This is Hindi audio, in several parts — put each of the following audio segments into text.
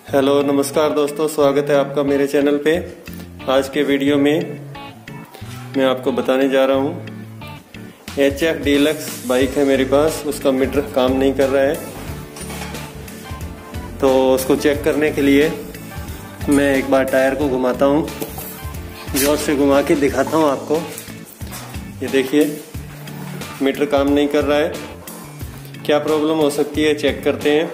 हेलो नमस्कार दोस्तों, स्वागत है आपका मेरे चैनल पे। आज के वीडियो में मैं आपको बताने जा रहा हूँ HF Deluxe बाइक है मेरे पास, उसका मीटर काम नहीं कर रहा है। तो उसको चेक करने के लिए मैं एक बार टायर को घुमाता हूँ, जोर से घुमा के दिखाता हूँ आपको। ये देखिए मीटर काम नहीं कर रहा है। क्या प्रॉब्लम हो सकती है चेक करते हैं।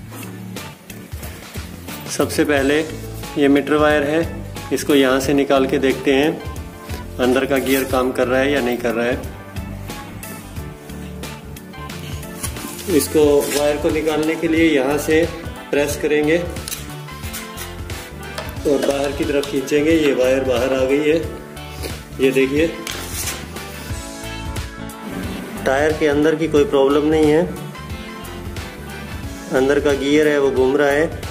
सबसे पहले ये मीटर वायर है, इसको यहाँ से निकाल के देखते हैं अंदर का गियर काम कर रहा है या नहीं कर रहा है। इसको वायर को निकालने के लिए यहाँ से प्रेस करेंगे और बाहर की तरफ खींचेंगे। ये वायर बाहर आ गई है। ये देखिए टायर के अंदर की कोई प्रॉब्लम नहीं है, अंदर का गियर है वो घूम रहा है।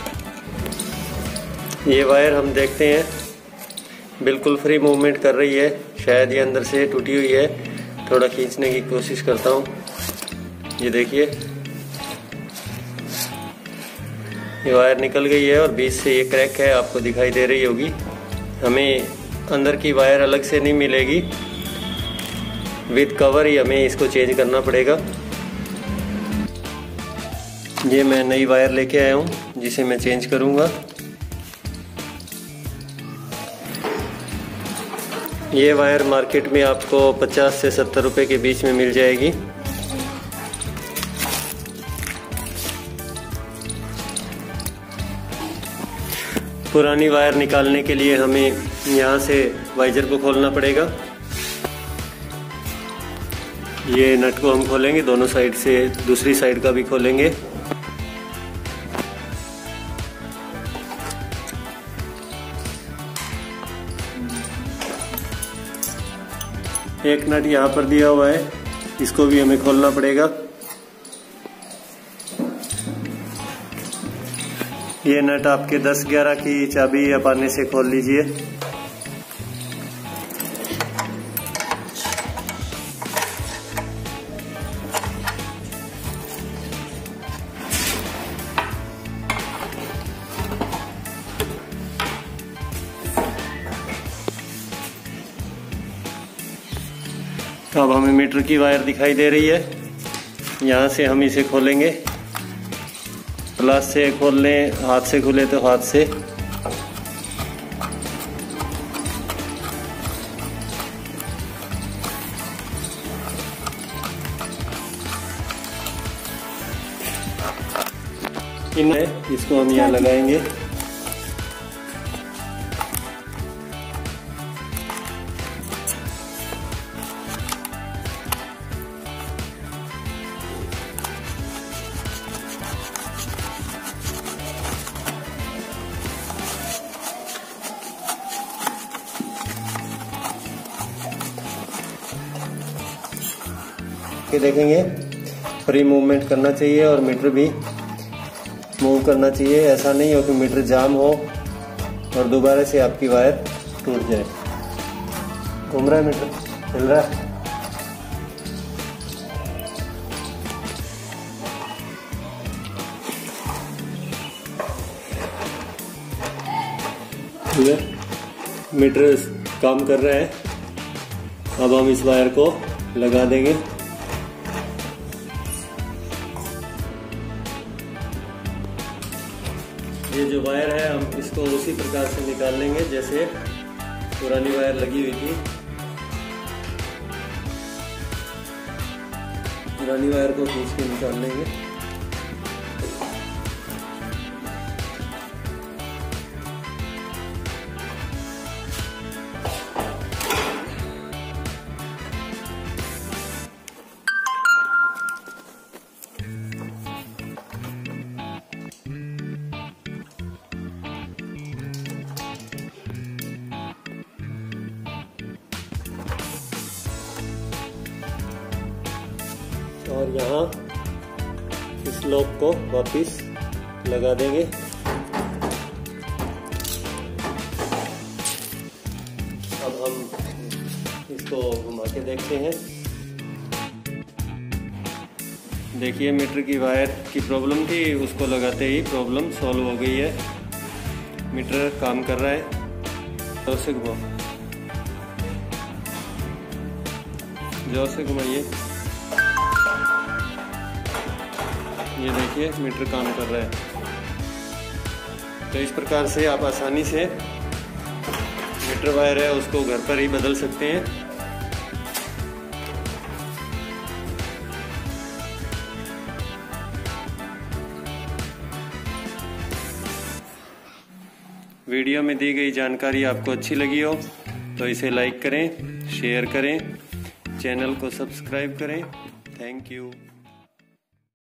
ये वायर हम देखते हैं बिल्कुल फ्री मूवमेंट कर रही है, शायद ये अंदर से टूटी हुई है। थोड़ा खींचने की कोशिश करता हूँ। ये देखिए ये वायर निकल गई है और बीच से ये क्रैक है, आपको दिखाई दे रही होगी। हमें अंदर की वायर अलग से नहीं मिलेगी, विद कवर ही हमें इसको चेंज करना पड़ेगा। ये मैं नई वायर लेके आया हूँ जिसे मैं चेंज करूँगा। ये वायर मार्केट में आपको 50 से 70 रुपए के बीच में मिल जाएगी। पुरानी वायर निकालने के लिए हमें यहाँ से वाइजर को खोलना पड़ेगा। ये नट को हम खोलेंगे दोनों साइड से, दूसरी साइड का भी खोलेंगे। एक नट यहाँ पर दिया हुआ है, इसको भी हमें खोलना पड़ेगा। ये नट आपके 10-11 की चाबी या पाने से खोल लीजिए। अब हमें मीटर की वायर दिखाई दे रही है, यहाँ से हम इसे खोलेंगे। प्लस से खोल लें, हाथ से खुले तो हाथ से। इसको हम यहाँ लगाएंगे। देखेंगे फ्री मूवमेंट करना चाहिए और मीटर भी मूव करना चाहिए। ऐसा नहीं हो कि मीटर जाम हो और दोबारा से आपकी वायर टूट जाए। घूम रहा है मीटर, चल रहा है। मीटर काम कर रहा है। अब हम इस वायर को लगा देंगे। ये जो वायर है हम इसको उसी प्रकार से निकाल लेंगे जैसे पुरानी वायर लगी हुई थी। पुरानी वायर को खींच के निकाल लेंगे। और यहाँ इस लॉक को वापस लगा देंगे। अब हम इसको घुमा के देखते हैं। देखिए मीटर की वायर की प्रॉब्लम थी, उसको लगाते ही प्रॉब्लम सॉल्व हो गई है। मीटर काम कर रहा है। जोर से घुमाओ, जोर से घुमाइए। ये देखिए मीटर काम कर रहा है। तो इस प्रकार से आप आसानी से मीटर वायर है उसको घर पर ही बदल सकते हैं। वीडियो में दी गई जानकारी आपको अच्छी लगी हो तो इसे लाइक करें, शेयर करें, चैनल को सब्सक्राइब करें। Thank you.